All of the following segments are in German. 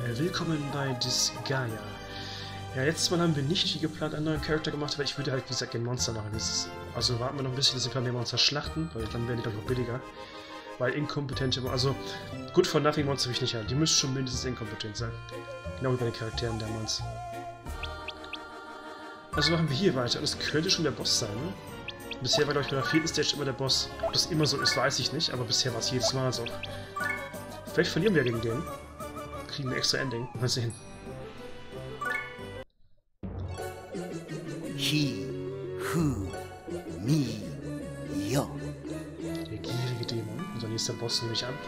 Willkommen bei Disgaea. Ja, letztes Mal haben wir nicht wie geplant einen neuen Charakter gemacht, weil ich würde halt, wie gesagt, den Monster machen. Also warten wir noch ein bisschen, dass wir mehr Monster schlachten, weil dann werden die, glaube ich, auch billiger. Weil inkompetente, also Good for Nothing Monster will ich nicht haben. Die müssen schon mindestens inkompetent sein. Genau wie bei den Charakteren damals. Also machen wir hier weiter. Das könnte schon der Boss sein, ne? Bisher war, glaube ich, bei der 4. Stage immer der Boss. Ob das immer so ist, weiß ich nicht, aber bisher war es jedes Mal so. Vielleicht verlieren wir gegen den. Kriegen ein extra Ending. Mal sehen. Hi, Hu, Mi, Yo. Der gierige Dämon. Unser nächster Boss nehme ich an.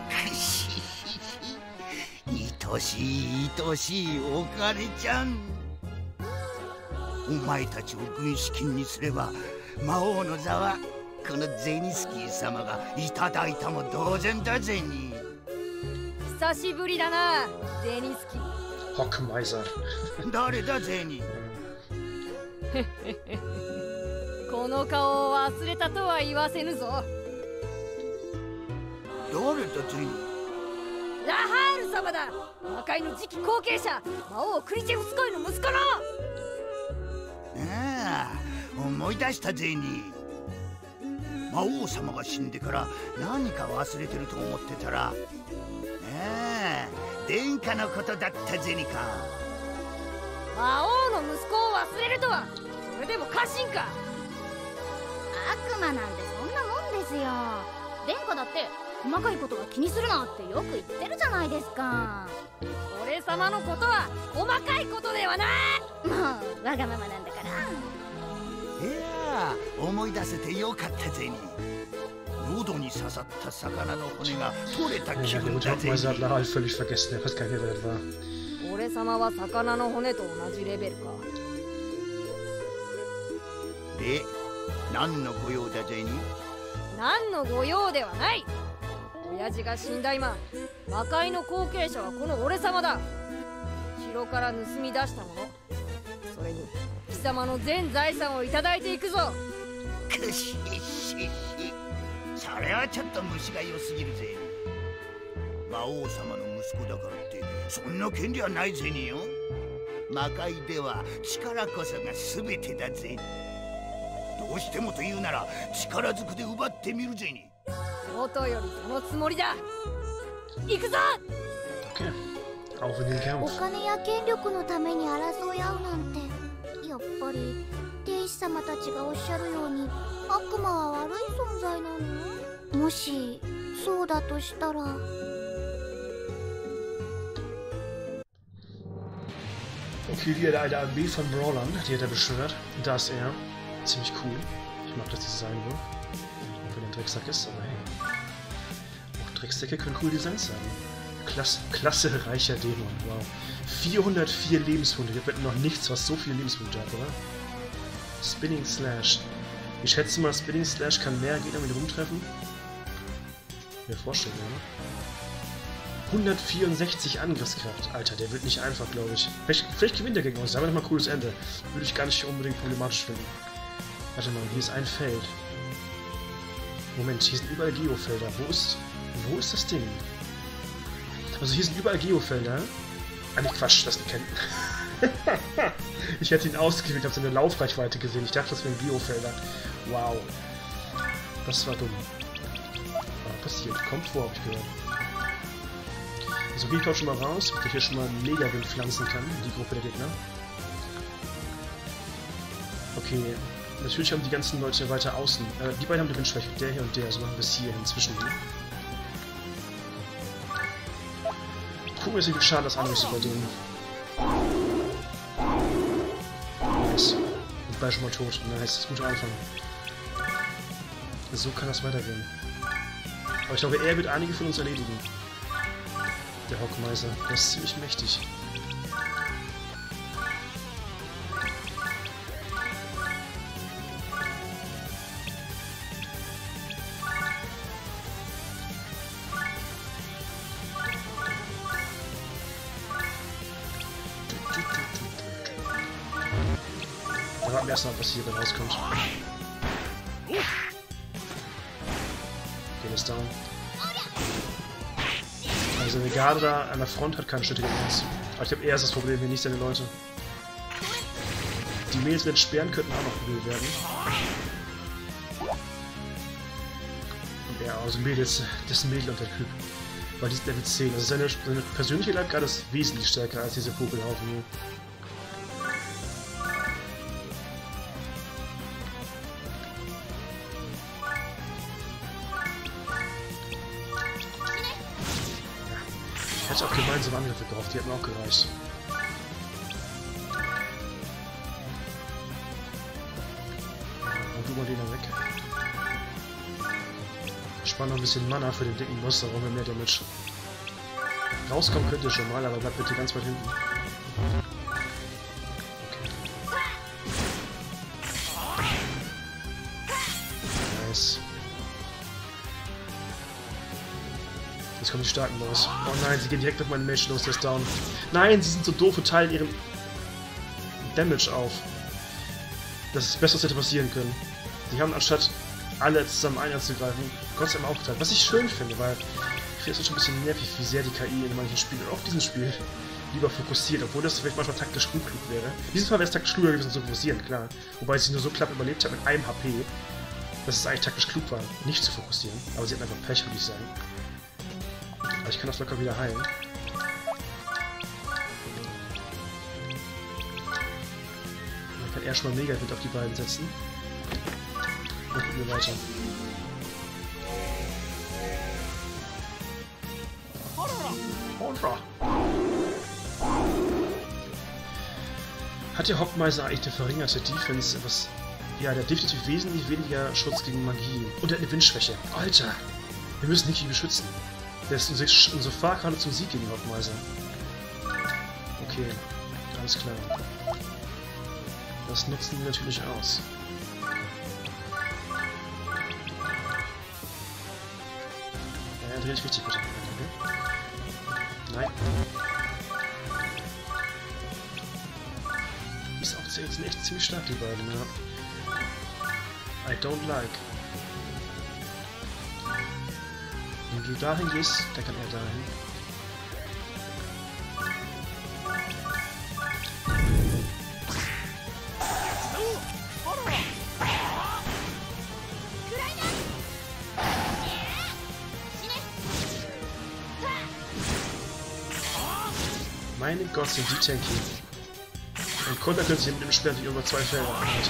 愛しい愛しいお金ちゃん。お前たちを軍資金にすれば魔王の座はこのゼニスキー様がいただいたも同然だゼニ。 久しぶりだな、ゼニスキ。 Hockmeiser. 誰だゼニ。 この顔を忘れたとは言わせぬぞ。 誰だゼニ。 ラハール様だ。魔界の次期後継者、魔王クリチェフスコイの息子の。 ああ、思い出したゼニ。魔王様が死んでから何か忘れてると思ってたら、ああ、殿下のことだったゼニか。 魔王の息子を忘れるとは、それでも家臣か。 悪魔なんてそんなもんですよ。殿下だって細かいことは気にするなってよく言ってるじゃないですか。 俺様のことは細かいことではない。 もうわがままなんだから。 いやー、思い出せてよかったゼニ。喉に刺さった魚の骨が取れた気分だゼニ。 Hockmeiser hat Lahal völlig vergessen. Er weiß gar nicht mehr, wer das war. 俺様は魚の骨と同じレベルか。 で、何の御用だゼニ。 何の御用ではない。親父が死んだ今、魔界の後継者はこの俺様だ。城から盗み出したもの、それに貴様の全財産をいただいていくぞ。 くしし。それはちょっと虫が良すぎるぜ。魔王様の息子だからってそんな権利はないぜによ。魔界では力こそが全てだぜ。どうしてもと言うなら力ずくで奪ってみるぜに。 元よりそのつもりだ。行くぞ。 Auch in den お Kampf. 金や権力のために争い合うなんて、やっぱり天使様たちがおっしゃるように悪魔は悪い存在なの？もしそうだとしたら。 Okay, wieder eine Armee von Brawlern, die hat er beschwört. Da ist er. Ziemlich cool. Ich mag das Design wohl. Auch wenn er ein Drecksack ist, aber hey. Auch Drecksäcke können cool Designs haben. Klasse reicher Dämon, wow. 404 Lebenspunkte. Wir hätten noch nichts, was so viele Lebenspunkte hat, oder? Spinning Slash. Ich schätze mal, Spinning Slash kann mehr Gegner mit rumtreffen. Mir vorstellen, oder? 164 Angriffskraft. Alter, der wird nicht einfach, glaube ich. Vielleicht gewinnt der gegen uns. Da haben wir nochmal ein cooles Ende. Würde ich gar nicht unbedingt problematisch finden. Warte mal, hier ist ein Feld. Moment, hier sind überall Geofelder. Wo ist das Ding? Also hier sind überall Geofelder. Ah, nicht Quatsch, das kennt. Ich hätte ihn ausgewählt, habe seine Laufreichweite gesehen. Ich dachte, das wären Geofelder. Wow. Das war dumm. Aber passiert. Kommt vor, habe ich gehört. Also wie kommt schon mal raus, ob ich hier schon mal einen Megawind pflanzen kann in die Gruppe der Gegner. Okay, natürlich haben die ganzen Leute weiter außen. Die beiden haben die Windschwäche, der hier und der, also machen wir es hier zwischen die. Gucken wir, wie viel Schaden das anrichtet bei denen. Nice. Und beide schon mal tot. Nice, das ist ein guter Anfang. So kann das weitergehen. Aber ich glaube, er wird einige von uns erledigen. Der Hockmeiser, der ist ziemlich mächtig. Da warten wir erstmal, was hier rauskommt. Okay, das ist down. Also eine Garde da an der Front hat keine Schnitte gegen uns. Aber ich glaube, er ist das Problem hier, nicht seine Leute. Die Mädels mit den Speeren könnten auch noch gebildet werden. Und er, also Mädels, dessen Mädel und der Typ. Weil die ist Level 10. Also seine persönliche Leibgarde ist wesentlich stärker als diese Popelhaufen hier. Ich hätte auch gemeinsame Angriffe gehofft, die hätten auch gereicht. Und du mal den noch weg. Spann noch ein bisschen Mana für den dicken Boss, da brauchen wir mehr Damage. Rauskommen könnt ihr schon mal, aber bleibt bitte ganz weit hinten. Okay. Nice. Jetzt kommen die Starken los. Oh nein, sie gehen direkt auf meinen Mage los, der ist down. Nein, sie sind so doof und teilen ihren Damage auf. Das ist das Beste, was hätte passieren können. Sie haben anstatt alle zusammen einzugreifen, trotzdem aufgeteilt. Was ich schön finde, weil ich finde es schon ein bisschen nervig, wie sehr die KI in manchen Spielen, auch diesem Spiel, lieber fokussiert, obwohl das vielleicht manchmal taktisch gut klug wäre. In diesem Fall wäre es taktisch kluger gewesen zu fokussieren, klar. Wobei sie nur so knapp überlebt hat mit einem HP, dass es eigentlich taktisch klug war, nicht zu fokussieren. Aber sie hatten einfach Pech, würde ich sagen. Aber ich kann das locker wieder heilen. Dann kann er schon mal Mega-Hit auf die beiden setzen. Und gucken wir weiter. Contra. Hat der Hockmeiser eigentlich eine verringerte Defense? Was? Ja, der hat definitiv wesentlich weniger Schutz gegen Magie. Und er hat eine Windschwäche. Alter! Wir müssen Niki beschützen. Der ist unsere Fahrkarte zum Sieg gegen Hockmeiser. Okay, alles klar. Das nutzen wir natürlich aus. Ja, dreh dich richtig bitte. Okay. Nein. Ist auch sind echt ziemlich stark, die beiden, ja. I don't like. Wenn du dahin gehst, dann kann er dahin. Meine Gott, sind die tanky. Und Konter können sich mit dem Speer über 2 Felder anhalten.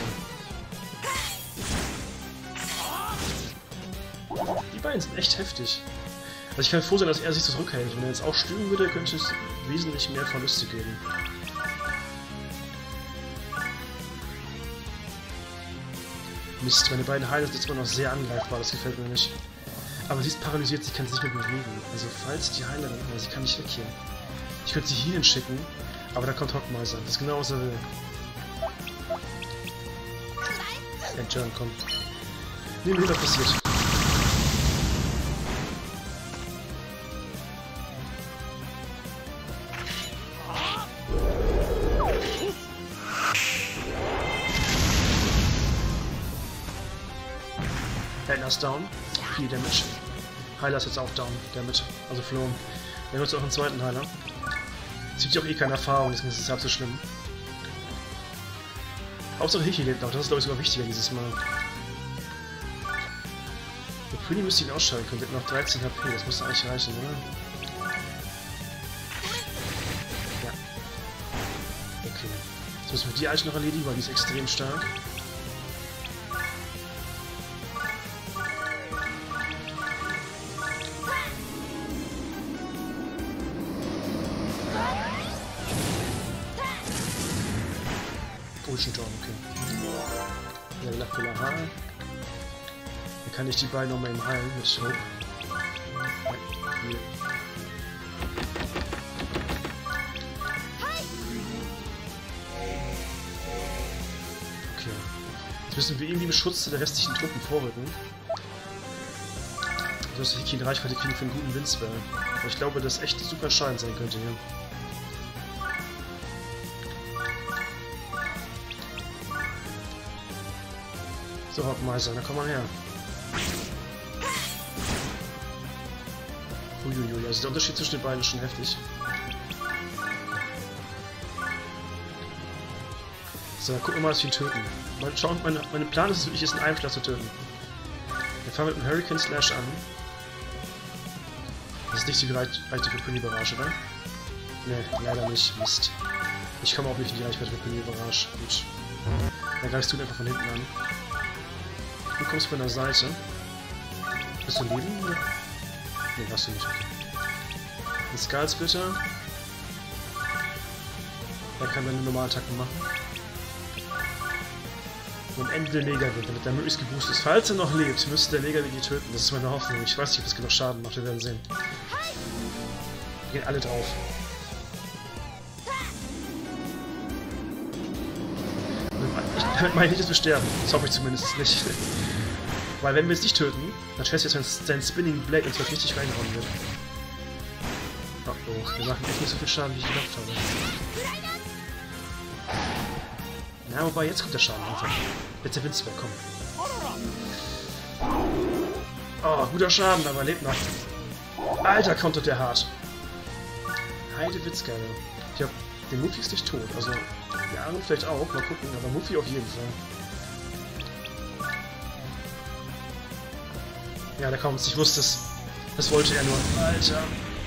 Die beiden sind echt heftig. Also ich kann froh sein, dass er sich zurückhält. Wenn er jetzt auch stürmen würde, könnte es wesentlich mehr Verluste geben. Mist, meine beiden Heiler sind jetzt immer noch sehr angreifbar, das gefällt mir nicht. Aber sie ist paralysiert, sie kann sich nicht mehr bewegen. Also falls die Heilerin, aber sie kann nicht weg hier. Ich könnte sie hierhin schicken, aber da kommt Hockmeiser. Das ist genau, was er will. Entturn kommt. Nehmen wir, was passiert. Heiler ist down. Viel Damage. Heiler ist jetzt auch down. Damit. Also flohen. Wir haben jetzt auch einen zweiten Heiler. Es gibt ja auch eh keine Erfahrung, deswegen ist es halb so schlimm. Hauptsache Hiki lebt noch, das ist glaube ich sogar wichtiger dieses Mal. Der Pretty müsste ihn ausschalten können, der hat noch 13 HP, das müsste eigentlich reichen, oder? Ja. Okay. Jetzt müssen wir die eigentlich noch erledigen, weil die ist extrem stark. Bullshit-Dorn, okay. Ja, Lakula. Dann kann ich die beiden nochmal im heilen mit Hope. Hier. Okay. Jetzt müssen wir irgendwie im Schutz der restlichen Truppen vorrücken. So dass Hiki in Reichweite kriegen für einen guten Windspell. Aber ich glaube, das echt super entscheidend sein könnte hier. So, Hockmeiser, da komm mal her. Uiuiui, also der Unterschied zwischen den beiden ist schon heftig. So, dann gucken wir mal, dass wir ihn töten. Mal schauen, mein Plan ist es wirklich, einen Einfluss zu töten. Wir fangen mit dem Hurricane Slash an. Das ist nicht die Reichweite für Pony Barrage, oder? Ne, leider nicht. Mist. Ich komme auch nicht in die Reichweite für Pony Barrage. Gut. Dann greifst du ihn einfach von hinten an. Du kommst von der Seite. Bist du Leben, oder? Ne, hast du nicht. Ein Skullsplitter. Er kann dann Normalattacken machen. Und am Ende der Mega-Wind, damit er möglichst geboostet ist. Falls er noch lebt, müsste der Mega-Wind ihn töten. Das ist meine Hoffnung. Ich weiß nicht, ob das genug Schaden macht. Wir werden sehen. Wir gehen alle drauf. Damit meine ich nicht, dass wir sterben. Das hoffe ich zumindest nicht. Weil wenn wir es nicht töten, dann schätze ich, dass sein Spinning Blade uns gleich richtig reinhauen wird. Oh oh, wir machen echt nicht so viel Schaden, wie ich gedacht habe. Na, wobei, jetzt kommt der Schaden einfach. Jetzt der Windsberg, komm. Oh, guter Schaden, aber lebt noch. Alter, kontert der hart. Heidewitzka, ja. Ich glaube, der Muffy ist nicht tot. Also, der Aaron vielleicht auch, mal gucken, aber Muffy auf jeden Fall. Ja, da kommt's, ich wusste es. Das wollte er nur. Alter.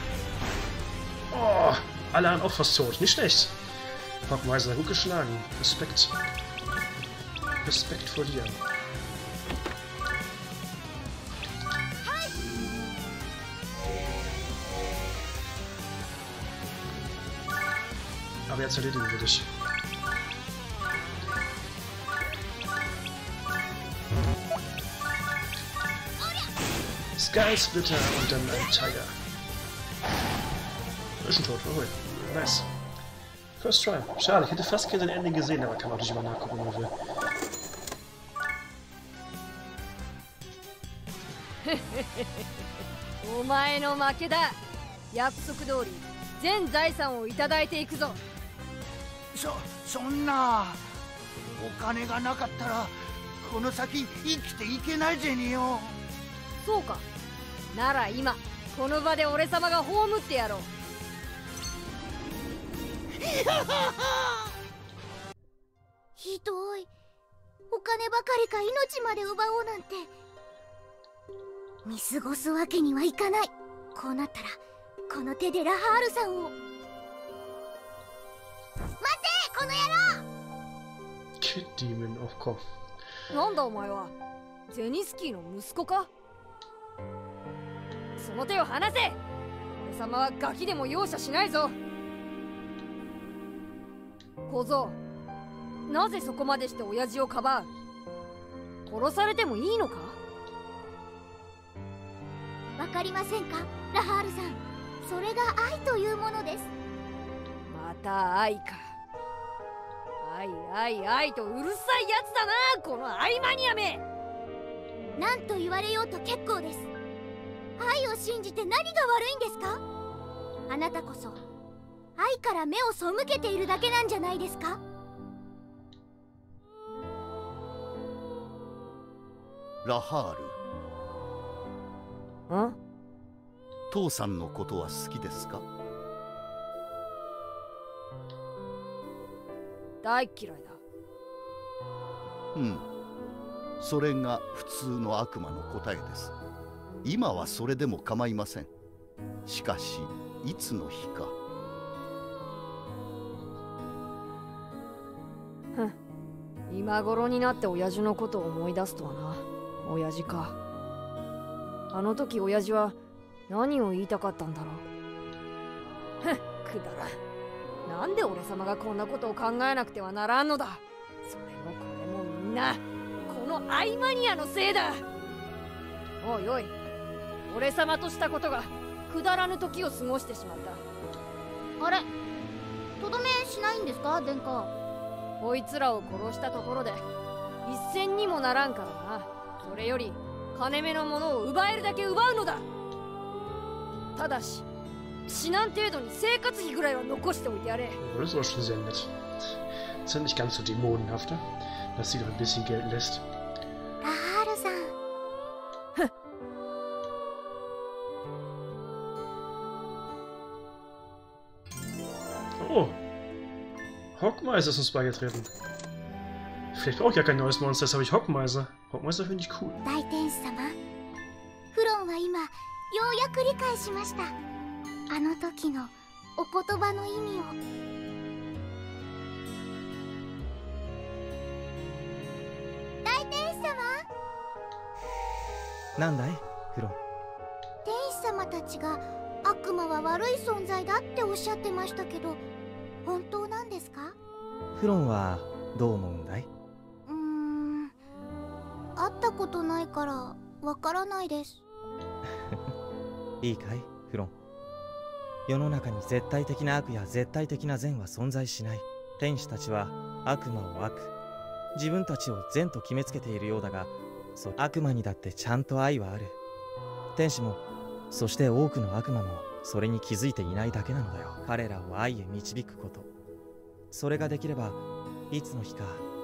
Oh, alle anderen auch fast tot. Nicht schlecht. Hawkmeiser, gut geschlagen. Respekt. Respekt vor dir. Aber jetzt erledigen wir dich. Skysplitter und dann ein Tiger. Ist schon tot, oh, nice. First try. Schade, ich hätte fast gerne den Ending gesehen, aber kann man natürlich mal nachgucken, wenn man will. お前の負けだ。約束通り全財産をいただいていくぞ。 そんなお金がなかったらこの先生きていけないぜによ。 そうか。なら今この場で俺様が葬ってやろう。 ひどい。お金ばかりか命まで奪おうなんて見過ごすわけにはいかない。こうなったらこの手でラハールさんを。待てこの野郎。 Kid Demon, oh komm. なんだお前は。ゼニスキーの息子か。その手を離せ。俺様はガキでも容赦しないぞ。小僧、なぜそこまでして親父をかばう。殺されてもいいのか。 わかりませんかラハールさん。それが愛というものです。 また愛か。愛とうるさいやつだな、この愛マニアめ。 何と言われようと結構です。愛を信じて何が悪いんですか。あなたこそ愛から目を背けているだけなんじゃないですか。 ラハール。 ん？ 父さんのことは好きですか。 大嫌いだ。 それが普通の悪魔の答えです。今はそれでも構いません。しかしいつの日か。 今頃になって親父のことを思い出すとはな。親父か。あの時親父は何を言いたかったんだろう。くだらん。なんで俺様がこんなことを考えなくてはならんのだ。それもこれもみんなこのアイマニアのせいだ。おいおい、俺様としたことがくだらぬ時を過ごしてしまった。 あれ、とどめしないんですか殿下。 こいつらを殺したところで一銭にもならんからな。それより金目のものを奪えるだけ奪うのだ。ただし死なん程度に生活費ぐらいは残しておいてやれ。 Das war schon sehr nett. Das ist nicht ganz so dämonenhafter, dass sie noch ein bisschen Geld lässt. ラハールさん。 Oh. Hockmeiser ist uns beigetreten. Vielleicht brauche ich ja kein neues Monster, jetzt habe ich Hockmeiser. Hockmeiser finde ich cool. 大天使様、フロンは今ようやく理解しました。あの時のお言葉の意味を。大天使様、 なんだいフロン。 天使様たちが悪魔は悪い存在だっておっしゃってましたけど、本当なんですか？ フロンはどう思うんだい？ 会ったことないからわからないです。 いいかいフロン。世の中に絶対的な悪や絶対的な善は存在しない。天使たちは悪魔を悪、自分たちを善と決めつけているようだが、悪魔にだってちゃんと愛はある。天使も、そして多くの悪魔もそれに気づいていないだけなのだよ。彼らを愛へ導くこと、それができればいつの日か。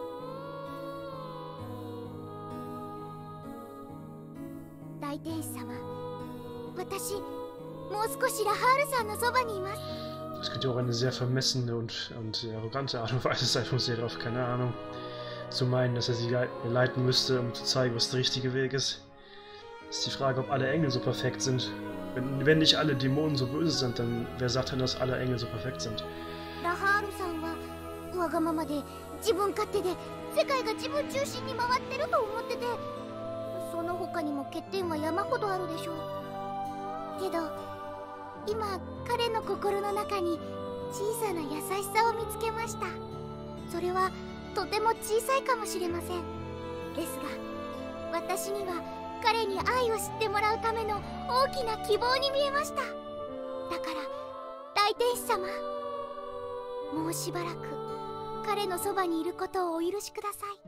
大天使様、私もう少しラハールさんのそばにいます。 Das könnte auch eine sehr vermessene und arrogante Art und Weise sein von Seraph, keine Ahnung. Zu meinen, dass er sie leiten müsste, um zu zeigen, was der richtige Weg ist. Ist die Frage, ob alle Engel so perfekt sind. Wenn nicht alle Dämonen so böse sind, dann wer sagt denn, dass alle Engel so perfekt sind? ラハールさんはわがままで自分勝手で世界が自分中心に回ってると思ってて、その他にも欠点は山ほどあるでしょう。けど今彼の心の中に小さな優しさを見つけました。それはとても小さいかもしれません。ですが私には彼に愛を知ってもらうための大きな希望に見えました。だから大天使様、もうしばらく彼のそばにいることをお許しください。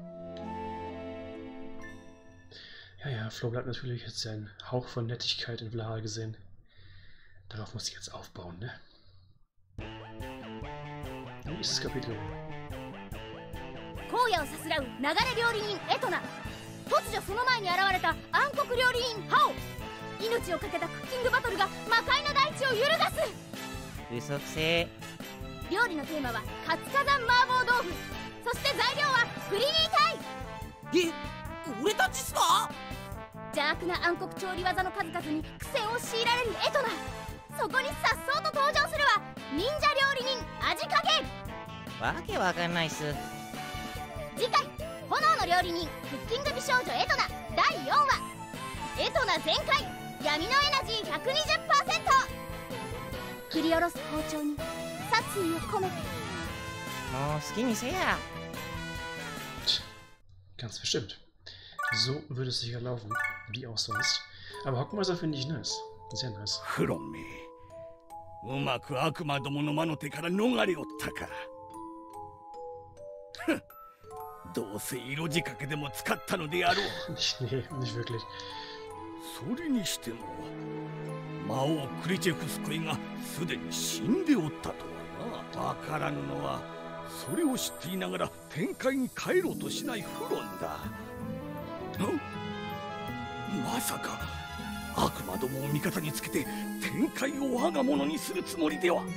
Ja, ja, Flo hat natürlich jetzt einen Hauch von Nettigkeit in Vlahal gesehen. Darauf muss ich jetzt aufbauen, ne? Nächstes Kapitel. 荒野をさすらう流れ料理人エトナ。突如その前に現れた暗黒料理人ハオ。命をかけたクッキングバトルが魔界の大地を揺るがす。 嘘くせえ。 料理のテーマは活火山麻婆豆腐。そして材料はフリリータイ。 俺たちっすか？ 邪悪な暗黒調理技の数々に苦戦を強いられるエトナ。そこに颯爽と登場するは忍者料理人味加減。 わけわかんないっす。 次回炎の料理人クッキング美少女エトナ第4話。エトナ全開闇のエナジー 120%。 振り下ろす包丁に殺意を込めて。 もう好きにせや。 Ganz bestimmt. So würde es sicher laufen, wie auch sonst. Aber Hockmeiser finde ich nice. Sehr nice. フロンめ、うまく悪魔どもの魔の手から逃れおったか。ふん、どうせ色仕掛けでも使ったのであろう。 Nee, nicht wirklich. それにしても魔王クリチェフスコイがすでに死んでおったとはな。わからぬのはそれを知っていながら天界に帰ろうとしないフロンだ。まさか悪魔どもを味方につけて天界を我が物にするつもりでは。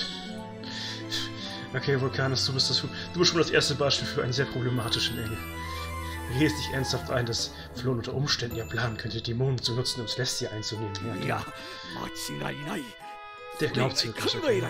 Okay, Vulkanus, du bist schon das erste Beispiel für einen sehr problematischen Engel. Redest dich ernsthaft ein, dass Flo unter Umständen ihr planen könnte, Dämonen zu nutzen, um Celestia einzunehmen. Ja, der glaubt's wirklich. Okay.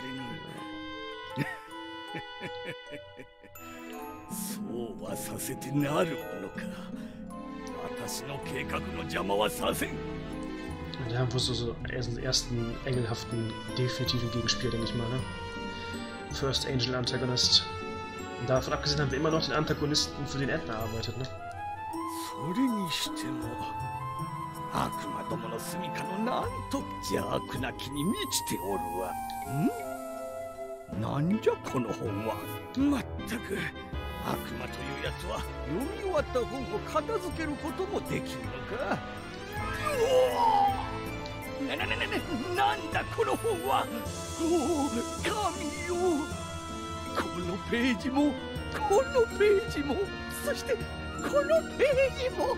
そうはさせてなるものか。私の計画の邪魔はさせん。 Und da haben wir so ersten engelhaften, definitiven Gegenspiel, denke ich mal, ne? First Angel Antagonist. Und davon abgesehen haben wir immer noch den Antagonisten, für den Edna arbeitet, ne? それにしても悪魔どもの住みかのなんと邪悪な気に満ちておるわ。なんじゃこの本は。まったく悪魔というやつは読み終わった本を片付けることもできるのか。なんだこの本は。おお、神よ。このページもこのページもそしてこのページも。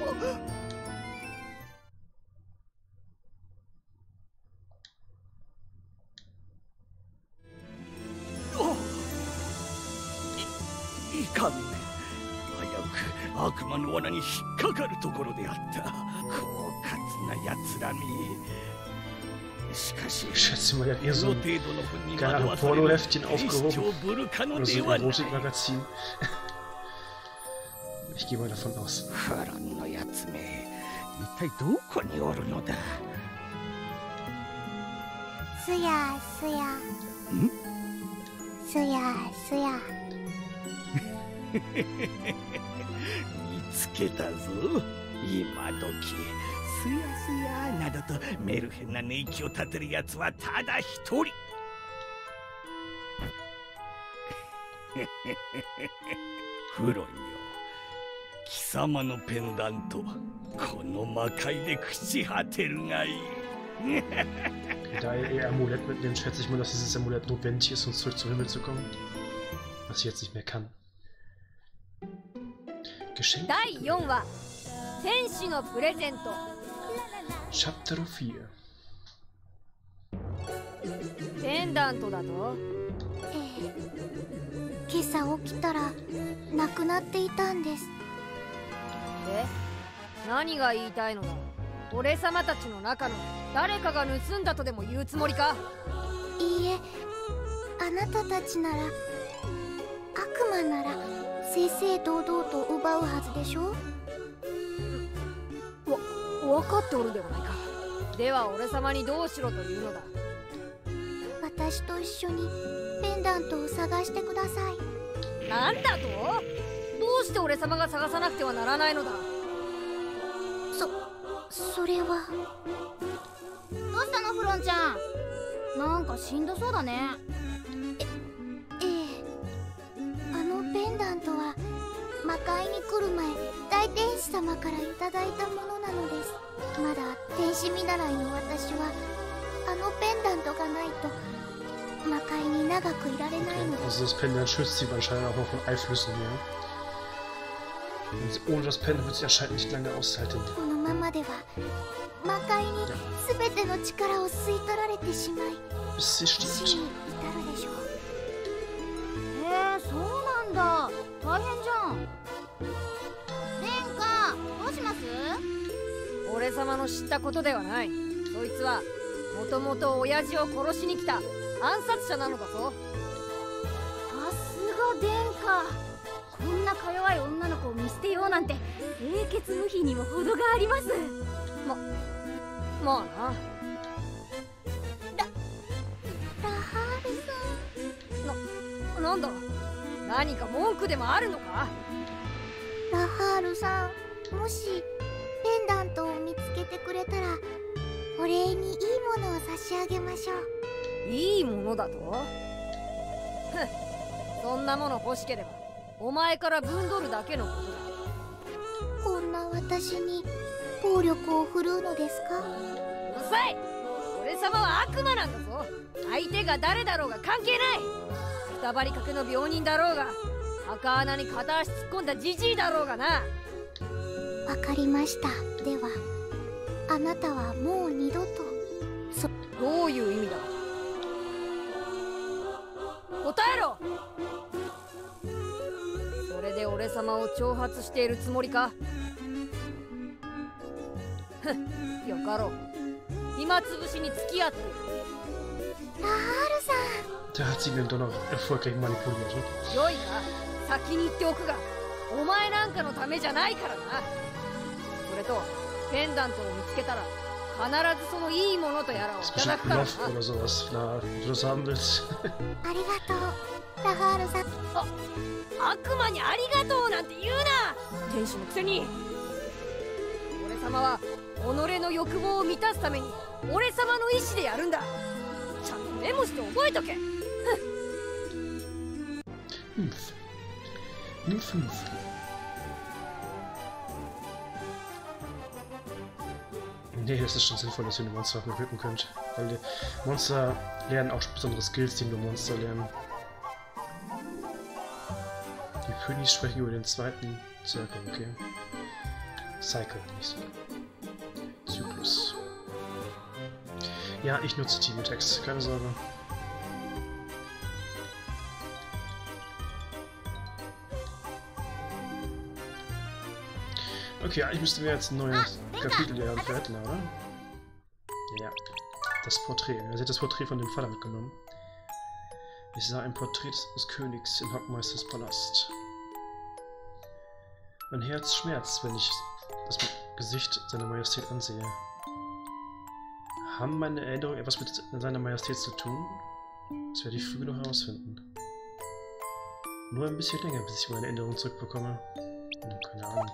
観念。危うく悪魔の罠に引っかかるところであった。狡猾な奴らめ。しかし、 Ich schätze mal, hat ihr so その ein 程度の分に keine 惑 Ahnung, わされる Pornoheftchen 警視 aufgehoben 庁ブルカの oder で so は ein ない。 Erotikmagazin. Ich gehe mal davon aus. ファロンのやつめ、一体どこにおるのだ。 すやすや。 ん？ すやすや。 見つけたぞ。今時すやすやなどとメルヘンな寝息を立てるやつはただ一人。フロンよ、貴様のペンダント、この魔界で朽ち果てるがいい。 Da ihr Amulett mitnimmt, schätze ich mal, dass dieses Amulett notwendig ist, um zurück zum Himmel zu kommen. Was ich jetzt nicht mehr kann. Geschenk. 第4話天使のプレゼント Chapter 4. ペンダントだと。 今朝起きたらなくなっていたんです。 え、何が言いたいのだ。俺様たちの中の誰かが盗んだとでも言うつもりか。 いいえ、あなたたちなら、悪魔なら正々堂々と奪うはずでしょ。 分かっておるではないか。では俺様にどうしろというのだ。 私と一緒にペンダントを探してください。 なんだと。どうして俺様が探さなくてはならないのだ。 それは。 どうしたのフロンちゃん、なんかしんどそうだね。 ええ、あのペンダントは魔界に来る前大天使様からいただいたものなのです。まだ天使見習いの私はあのペンダントがないと魔界に長くいられないのです。 Also das Pendant schützt sie anscheinend auch noch von Einflüssen her. Und ohne das Pendant wird sie anscheinend nicht lange aushalten. このままでは魔界に全ての力を吸い取られてしまい Bis sie 死 stirbt. に至るでしょう。 そうなんだ、大変じゃん。殿下、どうします？ 俺様の知ったことではない。そいつはもともと親父を殺しに来た暗殺者なのだぞ。 さすが殿下、こんなか弱い女の子を見捨てようなんて冷血無比にも程があります。 まあな。 ラハールさん。 なんだ、何か文句でもあるのか。 ラハールさん、もしペンダントを見つけてくれたらお礼にいいものを差し上げましょう。 いいものだと。そんなもの欲しければお前から分取るだけのことだ。 こんな私に暴力を振るうのですか？ うるさい。俺様は悪魔なんだぞ。相手が誰だろうが関係ない。くたばりかけの病人だろうが、墓穴に片足突っ込んだじじいだろうがな。 わかりました。ではあなたはもう二度と。 どういう意味だ。答えろ。それで俺様を挑発しているつもりか。よかろう。暇つぶしに付き合って。 ラハールさん。 Da hat sie ihn dann noch erfolgreich manipuliert. よいか、先に言っておくが、お前なんかのためじゃないからな。それとペンダントを見つけたら必ずそのいいものとやらをい Das ist ただ bestimmt くからな。 Bluff oder sowas. Na, wenn du das haben willst. ありがとうラハールさん。 悪魔にありがとうなんて言うな。天使のくせに。俺様は己の欲望を満たすために俺様の意志でやるんだ。ちゃんとメモして覚えとけ。 Nur 5. Nee, es ist schon sinnvoll, dass ihr eine Monsterwaffe equippen könnt. Weil die Monster lernen auch besondere Skills, die nur Monster lernen. Die Phönix sprechen über den zweiten Circle, okay. Cycle, nicht so. Zyklus. Ja, ich nutze Team-Text, keine Sorge. Okay, eigentlich müssten wir jetzt ein neues Kapitel lernen für Edna, oder? Ja. Das Porträt. Er hat das Porträt von dem Vater mitgenommen. Ich sah ein Porträt des Königs im Hockmeisters Palast. Mein Herz schmerzt, wenn ich das Gesicht seiner Majestät ansehe. Haben meine Erinnerungen etwas mit seiner Majestät zu tun? Das werde ich früh noch herausfinden. Nur ein bisschen länger, bis ich meine Erinnerungen zurückbekomme. Keine Ahnung.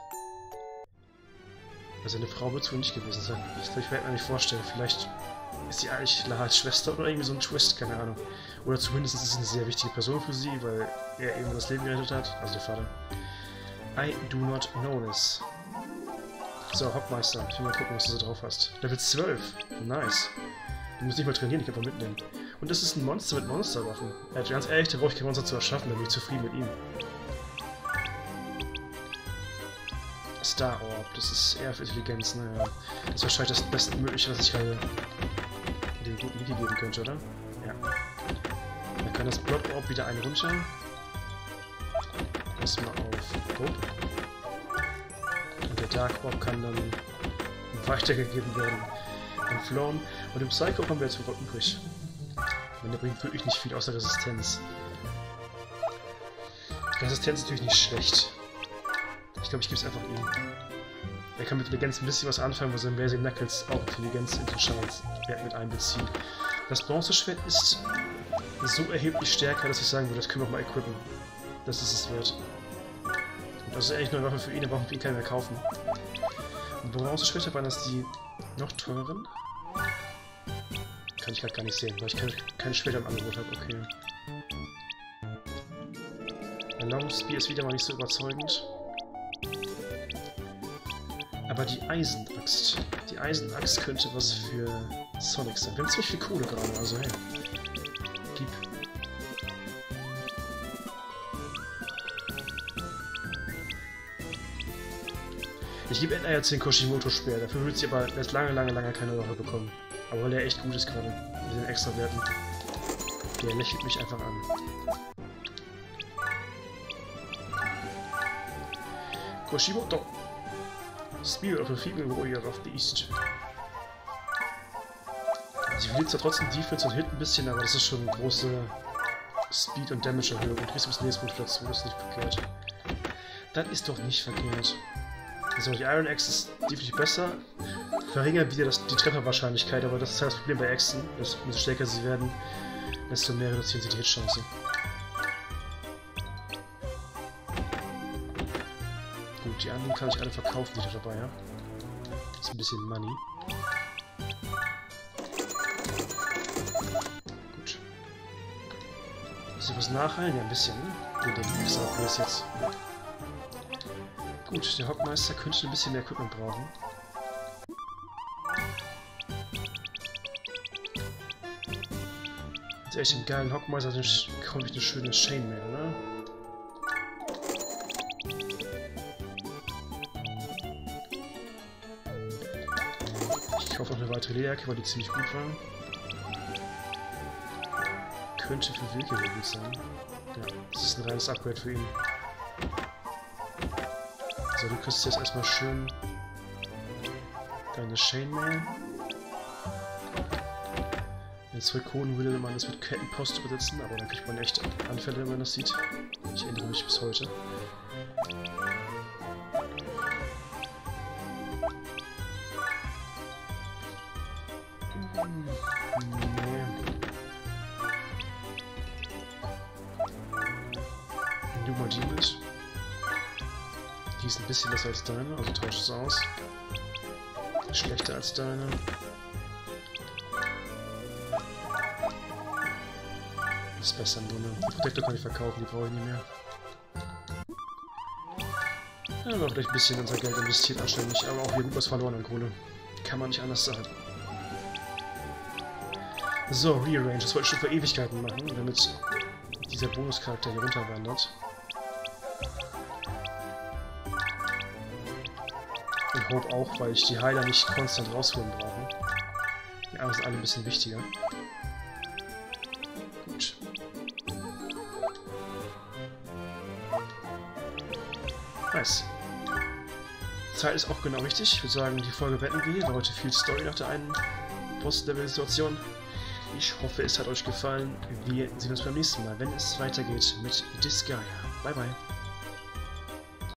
Also eine Frau wird es wohl nicht gewesen sein. Ich werde mir nicht vorstellen. Vielleicht ist sie eigentlich Lahals Schwester oder irgendwie so ein Twist, keine Ahnung. Oder zumindest ist es eine sehr wichtige Person für sie, weil er eben das Leben gerettet hat. Also der Vater. I do not know this. So, Hockmeister. Ich will mal gucken, was du so drauf hast. Level 12. Nice. Du musst nicht mal trainieren, ich kann mal mitnehmen. Und das ist ein Monster mit Monsterwaffen. Ganz ehrlich, da brauche ich kein Monster zu erschaffen, da bin ich zufrieden mit ihm. Star Orb, das ist eher für Intelligenz, naja. Das ist wahrscheinlich das Bestmögliche, was ich gerade dem guten Wiki geben könnte, oder? Ja. Dann kann das Block Orb wieder einen runter. Erstmal auf Hope. Und der Dark Orb kann dann weitergegeben werden an Flown. Und im Psycho haben wir jetzt sogar übrig. Und der bringt wirklich nicht viel außer Resistenz. Resistenz ist natürlich nicht schlecht. Ich glaube, ich gebe es einfach ihm. Er kann mit Intelligenz ein bisschen was anfangen, wo sein Blazing Knuckles auch Intelligenz in den Schadenswert mit einbezieht. Das Bronzeschwert ist so erheblich stärker, dass ich sagen würde, das können wir auch mal equippen. Das ist es wert. Und das ist eigentlich nur eine Waffe für ihn, eine Waffe für ihn kann er mehr kaufen. Und Bronzeschwerter waren das die noch teureren? Kann ich gerade gar nicht sehen, weil ich kein Schwert im Angebot habe. Okay. Der Long Spear ist wieder mal nicht so überzeugend. Aber die Eisenaxt. Die Eisenaxt könnte was für Sonic sein. Wir haben ziemlich viel Kohle gerade, also hey. Gib. Ich gebe Edna jetzt den Koshimoto-Speer. Dafür wird sie aber erst lange keine Waffe bekommen. Aber weil er echt gut ist gerade. Mit den extra Werten. Der lächelt mich einfach an. Koshimoto! Spear of a Female Warrior of the East. Sie verliert zwar trotzdem Defense und Hit ein bisschen, aber das ist schon eine große Speed- und Damage-Erhöhung. Und kriegst du bis nächsten Punkt dazu, das ist nicht verkehrt. Das ist doch nicht verkehrt. So, die Iron Axe ist definitiv besser. Verringert wieder die Trefferwahrscheinlichkeit, aber das ist halt das Problem bei Axen. Umso stärker sie werden, desto mehr reduzieren sie die Hitchance. Gut, die anderen kann ich alle verkaufen, die da dabei habe. Das ist ein bisschen Money. Gut. Ist was nachheilen? Ja, ein bisschen, ne? Mit dem extra Preis jetzt. Gut, der Hockmeister könnte ein bisschen mehr Equipment brauchen. Jetzt echt einen geilen Hockmeister, dann komme ich eine schöne Chainmail, oder? Ich kaufe noch eine weitere Lederjacke, weil die ziemlich gut war. Könnte für Wilke gut sein. Ja, das ist ein reines Upgrade für ihn. So, du kriegst jetzt erstmal schön deine Chainmail. Den Zurückholen würde man das mit Kettenpost übersetzen, aber dann kriegt man echt Anfälle, wenn man das sieht. Ich erinnere mich bis heute. Nee. Nimm mal die mit. Die ist ein bisschen besser als deine, also tauscht es aus. Schlechter als deine. Ist besser im Grunde. Die Protektor kann ich verkaufen, die brauche ich nicht mehr. Ja, aber vielleicht ein bisschen unser Geld investiert anständig, aber auch hier gut was verloren an Kohle. Kann man nicht anders sagen. So, Rearrange. Das wollte ich schon für Ewigkeiten machen, damit dieser Bonuscharakter hier runterwandert. Und Hope auch, weil ich die Heiler nicht konstant rausholen brauche. Die anderen sind alle ein bisschen wichtiger. Gut. Nice. Zeit ist auch genau richtig. Ich würde sagen, die Folge beenden wir. War heute viel Story nach der einen Post-Level-Situation. Ich hoffe, es hat euch gefallen. Wir sehen uns beim nächsten Mal, wenn es weitergeht mit Disgaea. Bye bye.